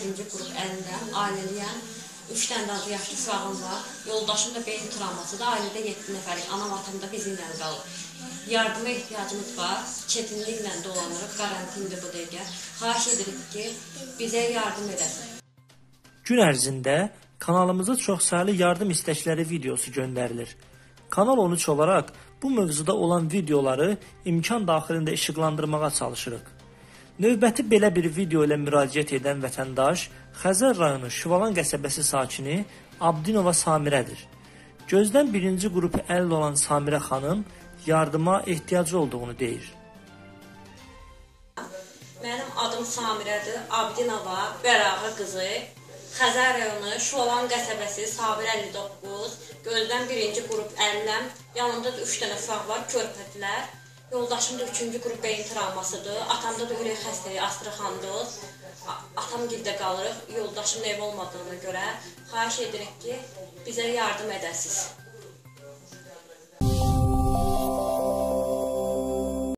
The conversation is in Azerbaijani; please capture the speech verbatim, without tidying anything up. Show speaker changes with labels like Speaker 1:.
Speaker 1: üçüncü qrup əlində, ailəliyəm. Üç dənə də altı yaşlı uşağım var. Yoldaşım da beyin travmasıdır. Ailədə yeddi nəfərik. Anam, atam da bizimlə qalır. Yardıma ehtiyacımız var. Çetinliklə dolanırıq. Karantindir bu dəqiqə. Xahiş edirik ki, bizə yardım edəsiniz.
Speaker 2: Gün ərzində kanalımıza çoxsaylı yardım istəkləri videosu göndərilir. Kanal on üç olaraq bu mövzuda olan videoları imkan daxilində işıqlandırmağa çalışırıq. Növbəti belə bir video ilə müraciət edən vətəndaş Xəzər rayonu Şüvalan qəsəbəsi sakini Abdinova Samirədir. Gözdən birinci qrupu əlil olan Samirə xanım yardıma ehtiyacı olduğunu deyir.
Speaker 1: Mənim adım Samirədir, Abdinova Bərağa qızı. Xəzər rayonu Şüvalan qəsəbəsi Sabir əlli doqquz. Gözdən birinci qrup əliləm. Yanımda da üç dənə uşaq var, körpədilər. Yoldaşım da üçüncü qrup beyin travmasıdır. Atamda da ürək xəstəliyi, Astraxandoz. Atam gildə qalırıq. Yoldaşımın ev olmadığına görə xahiş edirik ki, bizə yardım edəsiniz.